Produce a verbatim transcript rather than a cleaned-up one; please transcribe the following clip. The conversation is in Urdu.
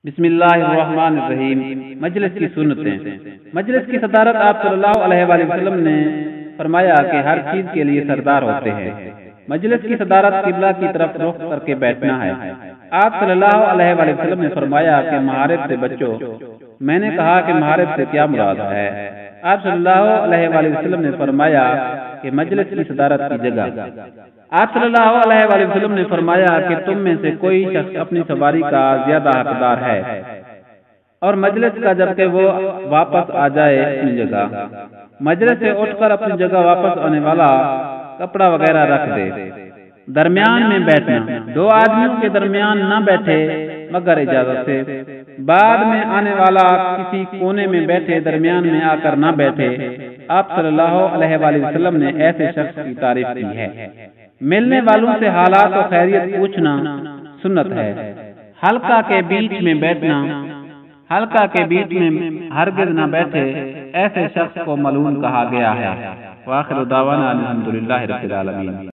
بسم اللہ الرحمن الرحیم۔ مجلس کی سنتیں۔ مجلس کی صدارت آپ صلی اللہ علیہ وآلہ وسلم نے فرمایا کہ ہر چیز کے لیے سردار ہوتے ہیں۔ مجلس کی صدارت قبلہ کی طرف رخ کر کے بیٹھنا ہے۔ آپ صلی اللہ علیہ وآلہ وسلم نے فرمایا کہ مہارت سے بچو۔ میں نے کہا کہ مہارت سے کیا مراد ہے؟ آپ صلی اللہ علیہ وآلہ وسلم نے فرمایا کہ مجلس کی صدارت کی جگہ۔ آپ صلی اللہ علیہ وآلہ وسلم نے فرمایا کہ تم میں سے کوئی شخص اپنی سواری کا زیادہ حقدار ہے اور مجلس کا جبکہ وہ واپس آ جائے اپنی جگہ۔ مجلس سے اٹھ کر اپنی جگہ واپس آنے والا کپڑا وغیرہ رکھ دے۔ درمیان میں بیٹھنا، دو آدمیوں کے درمیان نہ بیٹھے مگر اجازت سے۔ بعد میں آنے والا کسی کونے میں بیٹھے، درمیان میں آ کر نہ بیٹھے۔ آپ صلی اللہ علیہ وآلہ وسلم نے ایسے شخص کی تعریف کی ہے۔ ملنے والوں سے حالات و خیریت پوچھنا سنت ہے۔ حلقہ کے بیچ میں بیٹھنا، حلقہ کے بیچ میں ہرگز نہ بیٹھے، ایسے شخص کو ملعون کہا گیا ہے۔ وآخر دعوانا الحمدللہ رب العالمین۔